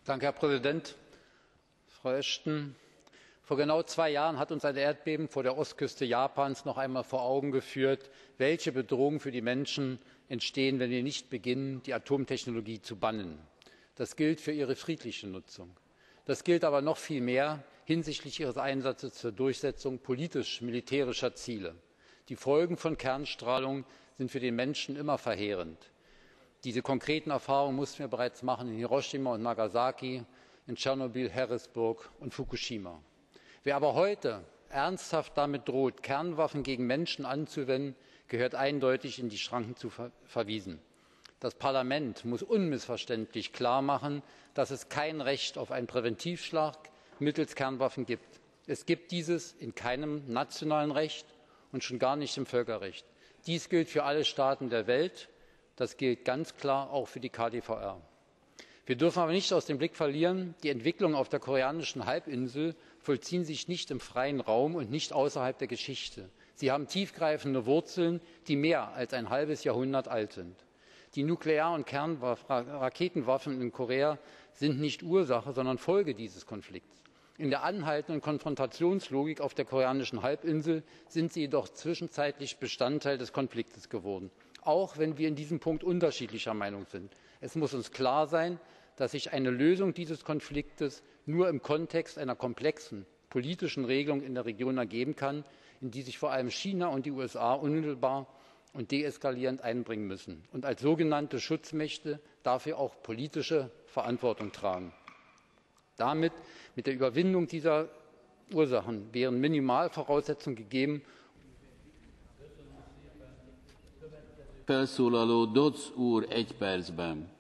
Herr Präsident, Frau Ashton! Vor genau 2 Jahren hat uns ein Erdbeben vor der Ostküste Japans noch einmal vor Augen geführt, welche Bedrohungen für die Menschen entstehen, wenn wir nicht beginnen, die Atomtechnologie zu bannen. Das gilt für ihre friedliche Nutzung. Das gilt aber noch viel mehr hinsichtlich ihres Einsatzes zur Durchsetzung politisch-militärischer Ziele. Die Folgen von Kernstrahlung sind für den Menschen immer verheerend. Diese konkreten Erfahrungen mussten wir bereits machen in Hiroshima und Nagasaki, in Tschernobyl, Harrisburg und Fukushima. Wer aber heute ernsthaft damit droht, Kernwaffen gegen Menschen anzuwenden, gehört eindeutig in die Schranken verwiesen. Das Parlament muss unmissverständlich klarmachen, dass es kein Recht auf einen Präventivschlag mittels Kernwaffen gibt. Es gibt dieses in keinem nationalen Recht und schon gar nicht im Völkerrecht. Dies gilt für alle Staaten der Welt. Das gilt ganz klar auch für die KDVR. Wir dürfen aber nicht aus dem Blick verlieren, die Entwicklungen auf der koreanischen Halbinsel vollziehen sich nicht im freien Raum und nicht außerhalb der Geschichte. Sie haben tiefgreifende Wurzeln, die mehr als ein halbes Jahrhundert alt sind. Die Nuklear- und Raketenwaffen in Korea sind nicht Ursache, sondern Folge dieses Konflikts. In der anhaltenden Konfrontationslogik auf der koreanischen Halbinsel sind sie jedoch zwischenzeitlich Bestandteil des Konflikts geworden, auch wenn wir in diesem Punkt unterschiedlicher Meinung sind. Es muss uns klar sein, dass sich eine Lösung dieses Konflikts nur im Kontext einer komplexen politischen Regelung in der Region ergeben kann, in die sich vor allem China und die USA unmittelbar und deeskalierend einbringen müssen und als sogenannte Schutzmächte dafür auch politische Verantwortung tragen. Damit, mit der Überwindung dieser Ursachen, wären Minimalvoraussetzungen gegeben. Felszólaló Dodds úr 1 percben.